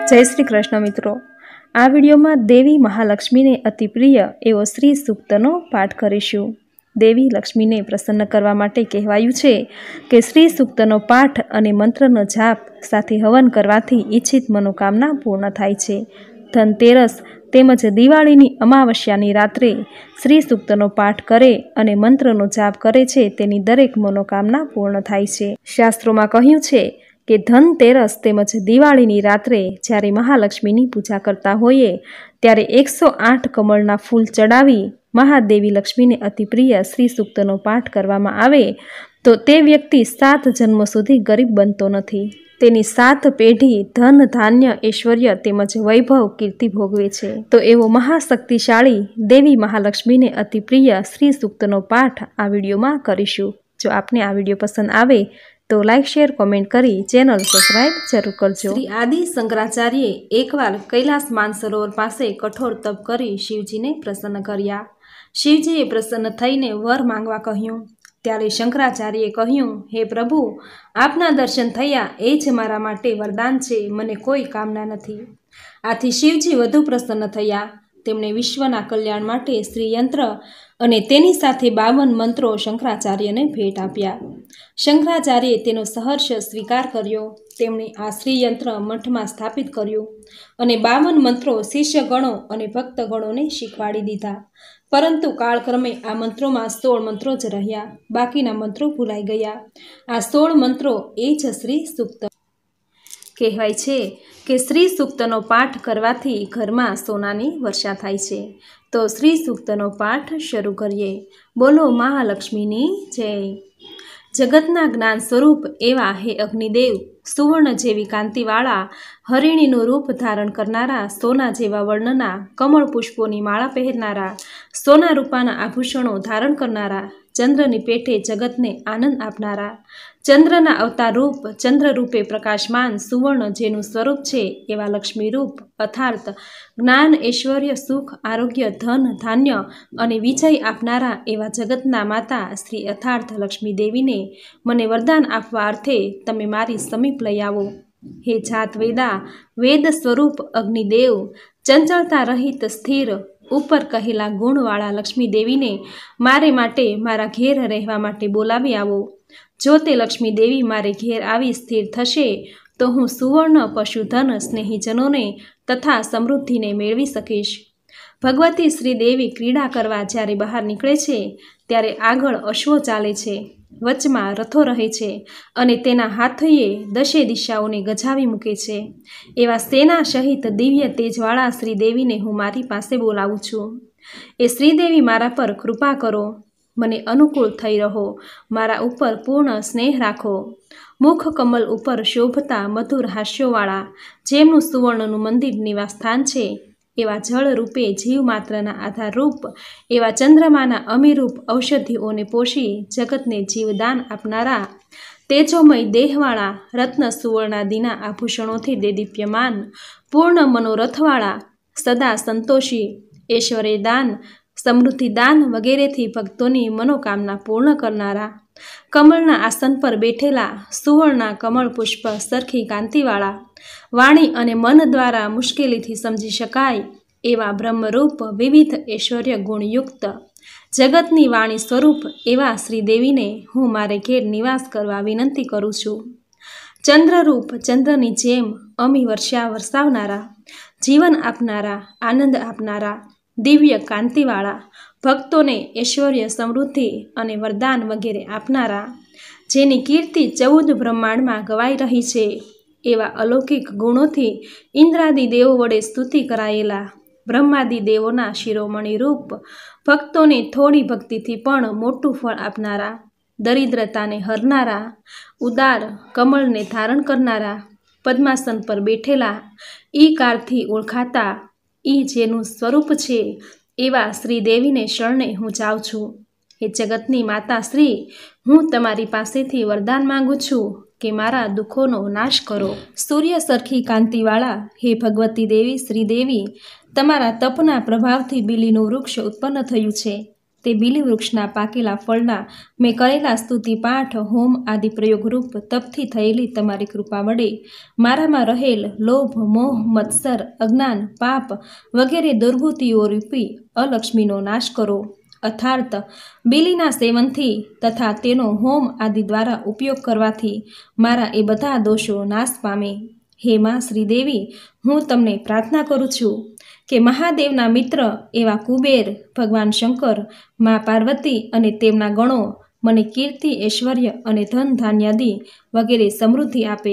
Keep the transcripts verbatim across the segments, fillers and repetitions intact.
जय श्री कृष्ण मित्रों, आ विडियो में देवी महालक्ष्मी ने अति प्रिय एवो श्री सूक्तनो पाठ करीशुं। देवी लक्ष्मी ने प्रसन्न करवा माटे कहेवायुं छे के श्री सूक्तनो पाठ अने मंत्रनो जाप साथे हवन करवाथी इच्छित मनोकामना पूर्ण थाय छे। धनतेरस तेमज दिवाळीनी अमावस्यानी रात्रे श्री सूक्तनो पाठ करे अने मंत्रनो जाप करे छे तेनी दरेक मनोकामना पूर्ण थाय छे। शास्त्रोमां कह्युं छे के धनतेरस तेमज दिवाळीनी रात्रे ज्यारे महालक्ष्मीनी पूजा करता होईए त्यारे एक सौ आठ कमळना फूल चढ़ावी महादेवी लक्ष्मीने अति प्रिय श्री सूक्तनो पाठ करवामां आवे तो ते व्यक्ति सात जन्म सुधी गरीब बनतो नथी। तेनी सात पेढ़ी धन धान्य ऐश्वर्य तेमज वैभव कीर्ति भोगवे छे। तो एवो महाशक्तिशाળી देवी महालक्ष्मी ने अति प्रिय श्री सूक्तनो पाठ आ विडियो में करीशुं। जो आपने आ विडियो पसंद आवे तो लाइक शेर कॉमेंट करी चेनल सब्सक्राइब जरूर करजो। श्री आदि शंकराचार्य एक बार कैलास मानसरोवर पासे कठोर तप करी शिवजी ने प्रसन्न कर्या। शिवजीए प्रसन्न थईने वर मांगवा कह्युं त्यारे शंकराचार्ये कह्युं, हे प्रभु, आपना दर्शन थया ए ज मारा माटे वरदान छे, मने कोई कामना नथी। आथी शिवजी वधु प्रसन्न थया। तेमणे विश्वना कल्याण माटे श्रीयंत्र अने तेनी साथे बावन मंत्रो शंकराचार्यने भेट आप्या। शंकराचार्ये तेनो सहर्ष स्वीकार कर्यो। तेमणे आ श्रीयंत्र मठमां स्थापित कर्युं अने बावन मंत्रो शिष्यगणो अने भक्तगणोने शीखवाड़ी दीधा। परंतु कालक्रमे आ मंत्रोमां सोळ मंत्रो ज रह्या, बाकीना मंत्रो भूलाई गया। आ सोळ मंत्रो ए ज श्री सूक्त कहेवाय छे के श्री सूक्तनो पाठ करवाथी घरमां सोनानी वर्षा थाय छे। तो श्री सूक्तनो पाठ शरू करीए। बोलो महालक्ष्मीनी जय। जगतना ज्ञान स्वरूप एवा हे अग्निदेव, सुवर्ण जेवी कांतिवाळा हरिणीनुं रूप धारण करनारा, सोना जेवा वर्णना कमळ पुष्पोनी माळा पहेरनारा, सोना रूपाना आभूषणों धारण करनारा, चंद्रनी पेठे जगतने आनंद आपनारा, चंद्રના અવતાર રૂપ ચંદ્ર રૂપે પ્રકાશમાન સુવર્ણ જેનું સ્વરૂપ છે એવા લક્ષ્મી રૂપ અર્થાત જ્ઞાન ઐશ્વર્ય સુખ આરોગ્ય ધન ધાન્ય અને વિજય આપનારા એવા જગતના માતા શ્રી અર્થાત લક્ષ્મી દેવીને મને વરદાન આપવા અર્થે તમે મારી સમીપ લઈ આવો। હે જાત વેદા વેદ સ્વરૂપ અગ્નિદેવ, ચંચળતા રહિત સ્થિર ઉપર કહેલા ગુણવાળા લક્ષ્મી દેવીને મારે માટે મારા ઘેર રહેવા માટે બોલાવી આવો। जो ते लक्ष्मी देवी मारे घेर आवी स्थिर थशे तो हूँ सुवर्ण पशुधन स्नेहीजनों ने तथा समृद्धि ने मेळवी सकीश। भगवती श्रीदेवी क्रीड़ा करवा ज्यारे बहार निकळे छे त्यारे आगळ अश्वो चाले छे, वचमां रथो रहे छे अने तेना हाथीए दशे दिशाओने गजावी मूके छे। एवा सेना सहित दिव्य तेजवाळा श्रीदेवी ने हूँ मारी पासे बोलावुं छुं। ए श्रीदेवी मारा पर कृपा करो, मने अनुकूल थई रहो, मारा उपर पूर्ण स्नेह राखो। मुख कमल उपर शोभता मधुर हास्योवाळा जेमनुं सुवर्णनुं मंदिर निवास स्थान छे एवा जल रूपे जीव मात्रना आधार रूप एवा चंद्रमाना अमीरूप औषधिओने पोषी जगतने जीवदान आपनारा, तेजोमय देहवाळा रत्न सुवर्णादिना आभूषणोथी देदीप्यमान पूर्ण मनोरथवाळा सदा संतोषी ऐश्वर्यदान समृद्धिदान वगैरे थी भक्तोनी मनोकामना पूर्ण करनारा, कमलना आसन पर बैठेला सुवर्णना कमल पुष्प सरखी कांतिवाळा, वाणी अने मन द्वारा मुश्केली थी समझी शकाय एवा ब्रह्मरूप विविध ऐश्वर्य गुणयुक्त जगतनी वाणी स्वरूप एवा श्रीदेवी ने हूँ मारे घेर निवास करवा विनंती करूँ छूं। चंद्ररूप चंद्रनी जेम अमी वर्षा वरसावनारा, जीवन आपनारा, आनंद आपनारा, दिव्य कांतिवाळा, भक्तोने ऐश्वर्य समृद्धि अने वरदान वगैरे आपनारा, जेनी कीर्ति चौद ब्रह्मांड में गवाई रही छे एवा अलौकिक गुणोथी इंद्रादि देवो वडे स्तुति करायेला, ब्रह्मादि देवोना शिरोमणि रूप भक्तोने थोड़ी भक्तिथी पण मोटुं फळ आपनारा, दरिद्रताने हरनारा, उदार कमळने धारण करनारा, पद्मासन पर बैठेला, ई कारथी ओळखाता ई जेनु स्वरूप छे एवा श्रीदेवी ने शरणे हूँ जाऊँ छूँ। हे जगतनी माता श्री, हूँ तमारी पासेथी वरदान मांगू छूँ के मारा दुखोनो नाश करो। सूर्य सरखी कांतिवाळा हे भगवती देवी श्रीदेवी, तमारा तपना प्रभावथी बीलीनुं वृक्ष उत्पन्न थयुं छे। તે બીલી વૃક્ષના પાકેલા ફળના મેં કરેલા સ્તુતિ પાઠ હોમ આદિ પ્રયોગરૂપ તપથી થયેલી તમારી કૃપા વડે મારામાં રહેલ લોભ મોહ મત્સર અજ્ઞાન પાપ વગેરે દુર્ગુતિઓ રૂપી અલક્ષ્મીનો નાશ કરો। અર્થાત બીલીના સેવનથી તથા તેનો હોમ આદિ દ્વારા ઉપયોગ કરવાથી મારા એ બધા દોષો નાશ પામે। હે માં શ્રીદેવી, હું તમને પ્રાર્થના કરું છું કે મહાદેવના મિત્ર એવા કુબેર, ભગવાન શંકર, મા પાર્વતી અને તેમના ગણો મને કીર્તિ ઐશ્વર્ય અને ધન ધાન્યાદિ વગેરે સમૃદ્ધિ આપે।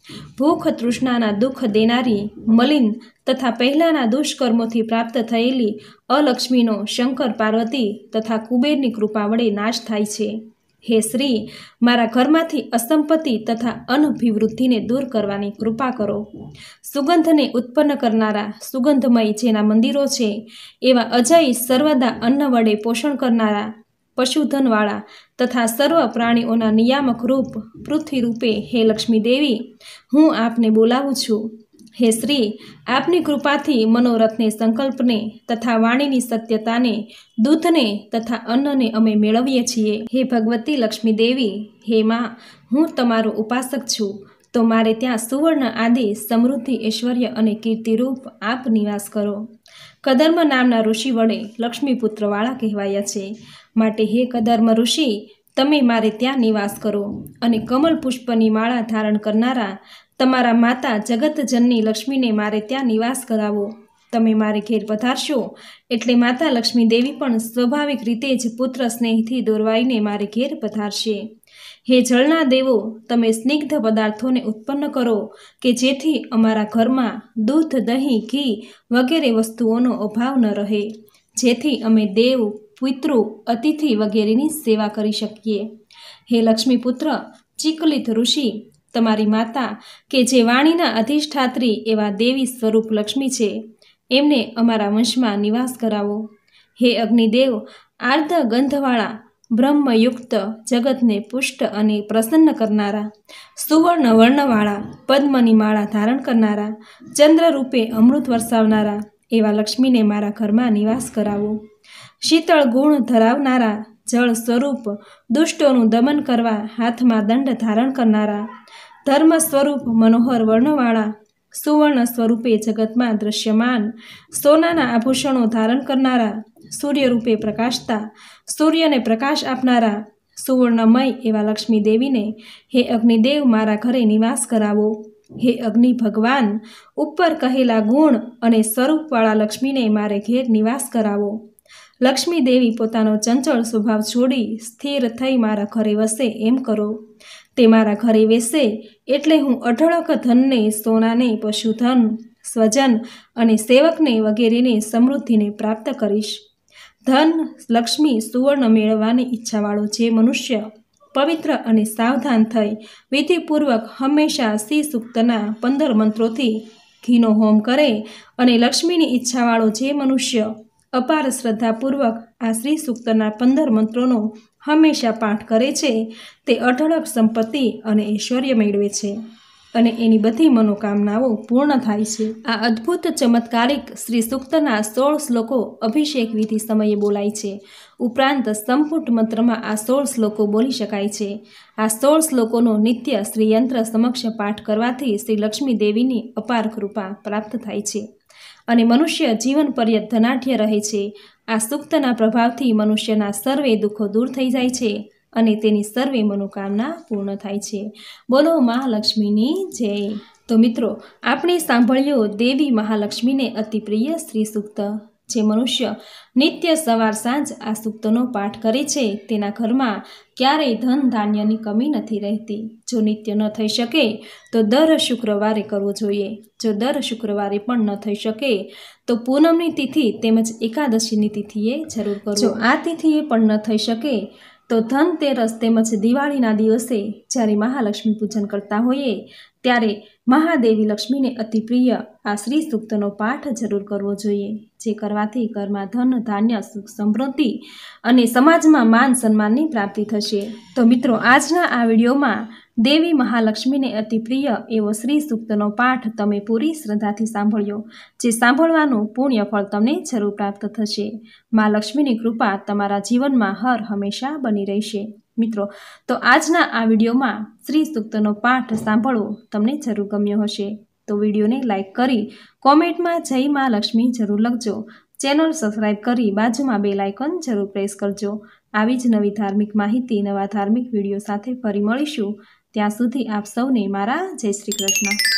ભૂખ તૃષ્ણાના દુઃખ દેનારી મલિન તથા પહેલાંના દુષ્કર્મોથી પ્રાપ્ત થયેલી અલક્ષ્મીનો શંકર પાર્વતી તથા કુબેરની કૃપા વડે નાશ થાય છે। હે શ્રી, મારા ઘરમાંથી અસંપત્તિ તથા અનભિવૃદ્ધિને દૂર કરવાની કૃપા કરો। સુગંધને ઉત્પન્ન કરનારા સુગંધમય જેના મંદિરો છે એવા અજય સર્વદા અન્ન વડે પોષણ કરનારા પશુધનવાળા તથા સર્વ પ્રાણીઓના નિયામક રૂપ પૃથ્વી રૂપે હે લક્ષ્મી દેવી, હું આપને બોલાવું છું। હે શ્રી, આપની કૃપાથી મનોરથને સંકલ્પને તથા વાણીની સત્યતાને દૂધને તથા અન્નને અમે મેળવીએ છીએ। હે ભગવતી લક્ષ્મી દેવી, હે માં, હું તમારો ઉપાસક છું, તો મારે ત્યાં સુવર્ણ આદિ સમૃદ્ધિ ઐશ્વર્ય અને કીર્તિરૂપ આપ નિવાસ કરો। કદર્મ નામના ઋષિ વડે લક્ષ્મીપુત્રવાળા કહેવાયા છે, માટે હે કદર્મ ઋષિ, તમે મારે ત્યાં નિવાસ કરો અને કમલ પુષ્પની માળા ધારણ કરનારા તમારા માતા જગતજનની લક્ષ્મીને મારે ત્યાં નિવાસ કરાવો। તમે મારે ઘેર પધારશો એટલે માતા લક્ષ્મી દેવી પણ સ્વાભાવિક રીતે જ પુત્ર સ્નેહથી દોરવાઈને મારે ઘેર પધારશે। હે જળના દેવો, તમે સ્નિગ્ધ પદાર્થોને ઉત્પન્ન કરો કે જેથી અમારા ઘરમાં દૂધ દહીં ઘી વગેરે વસ્તુઓનો અભાવ ન રહે, જેથી અમે દેવ પિતૃ અતિથિ વગેરેની સેવા કરી શકીએ। હે લક્ષ્મીપુત્ર ચિકલિત ઋષિ, તમારી માતા કે જે વાણીના અધિષ્ઠાત્રી એવા દેવી સ્વરૂપ લક્ષ્મી છે, એમને અમારા વંશમાં નિવાસ કરાવો। હે અગ્નિદેવ, આર્ધ ગંધવાળા બ્રહ્મયુક્ત જગતને પુષ્ટ અને પ્રસન્ન કરનારા સુવર્ણ વર્ણવાળા પદ્મની માળા ધારણ કરનારા ચંદ્ર રૂપે અમૃત વરસાવનારા એવા લક્ષ્મીને મારા ઘરમાં નિવાસ કરાવો। શીતળ ગુણ ધરાવનારા જળ સ્વરૂપ દુષ્ટોનું દમન કરવા હાથમાં દંડ ધારણ કરનારા ધર્મ સ્વરૂપ મનોહર વર્ણવાળા સુવર્ણ સ્વરૂપે જગતમાં દૃશ્યમાન સોનાના આભૂષણો ધારણ કરનારા સૂર્ય રૂપે પ્રકાશતા સૂર્યને પ્રકાશ આપનારા સુવર્ણમય એવા લક્ષ્મી દેવીને હે અગ્નિદેવ મારા ઘરે નિવાસ કરાવો। હે અગ્નિ ભગવાન, ઉપર કહેલા ગુણ અને સ્વરૂપવાળા લક્ષ્મીને મારે ઘેર નિવાસ કરાવો। લક્ષ્મી દેવી પોતાનો ચંચળ સ્વભાવ છોડી સ્થિર થઈ મારા ઘરે વસે એમ કરો। તે મારા ઘરે વેસે એટલે હું અઢળક ધનને, સોનાને, પશુધન, સ્વજન અને સેવકને વગેરેને સમૃદ્ધિને પ્રાપ્ત કરીશ। ધન, લક્ષ્મી, સુવર્ણ મેળવવાની ઈચ્છાવાળો જે મનુષ્ય પવિત્ર અને સાવધાન થઈ વિધિપૂર્વક હંમેશા શ્રી સૂક્તના પંદર મંત્રોથી ઘીનો હોમ કરે અને લક્ષ્મીની ઈચ્છાવાળો જે મનુષ્ય અપાર શ્રદ્ધાપૂર્વક આ શ્રી સૂક્તના પંદર મંત્રોનો હંમેશા પાઠ કરે છે, તે અઢળક સંપત્તિ અને ઐશ્વર્ય મેળવે છે અને એની બધી મનોકામનાઓ પૂર્ણ થાય છે। આ અદ્ભુત ચમત્કારિક શ્રી સૂક્તના સોળ શ્લોકો અભિષેક વિધિ સમયે બોલાય છે, ઉપરાંત સંપુટ મંત્રમાં આ સોળ શ્લોકો બોલી શકાય છે। આ સોળ શ્લોકોનો નિત્ય શ્રી યંત્ર સમક્ષ પાઠ કરવાથી શ્રી લક્ષ્મી દેવીની અપાર કૃપા પ્રાપ્ત થાય છે અને મનુષ્ય જીવન પર્યંત ધનાઢ્ય રહે છે। આ સૂક્તના પ્રભાવથી મનુષ્યના સર્વે દુઃખો દૂર થઈ જાય છે અને તેની સર્વે મનોકામના પૂર્ણ થાય છે। બોલો મહાલક્ષ્મીની જય। તો મિત્રો, આપણે સાંભળ્યો દેવી મહાલક્ષ્મીને અતિ પ્રિય શ્રી સૂક્ત, જે મનુષ્ય નિત્ય સવાર સાંજ આ સૂક્તનો પાઠ કરે છે તેના ઘરમાં ક્યારેય ધન ધાન્યની કમી નથી રહેતી। જો નિત્ય ન થઈ શકે તો દર શુક્રવારે કરવો જોઈએ। જો દર શુક્રવારે પણ ન થઈ શકે તો પૂનમની તિથિ તેમજ એકાદશીની તિથિએ જરૂર કરવો। જો આ તિથિએ પણ ન થઈ શકે તો ધનતેરસ તેમજ દિવાળીના દિવસે જ્યારે મહાલક્ષ્મી પૂજન કરતા હોઈએ ત્યારે મહાદેવી લક્ષ્મીને અતિ પ્રિય આ શ્રી સૂક્તનો પાઠ જરૂર કરવો જોઈએ, જે કરવાથી ઘરમાં ધન ધાન્ય સુખ સમૃદ્ધિ અને સમાજમાં માન સન્માનની પ્રાપ્તિ થશે। તો મિત્રો, આજના આ વિડીયોમાં દેવી મહાલક્ષ્મીને અતિ પ્રિય એવો શ્રી સૂક્તનો પાઠ તમે પૂરી શ્રદ્ધાથી સાંભળ્યો, જે સાંભળવાનું પુણ્ય ફળ તમને જરૂર પ્રાપ્ત થશે. મા લક્ષ્મીની કૃપા તમારા જીવનમાં હર હંમેશા બની રહેશે. મિત્રો, તો આજના આ વિડીયોમાં શ્રી સૂક્તનો પાઠ સાંભળવો તમને જરૂર ગમ્યો હશે. તો વિડીયોને લાઇક કરી કોમેન્ટમાં જય મા લક્ષ્મી જરૂર લખજો. ચેનલ સબસ્ક્રાઈબ કરી બાજુમાં બેલ આઇકોન જરૂર પ્રેસ કરજો. આવી જ નવી ધાર્મિક માહિતી, નવા ધાર્મિક વિડીયો સાથે ફરી મળીશું. ત્યાં સુધી આપ સૌને મારા જય શ્રી કૃષ્ણ.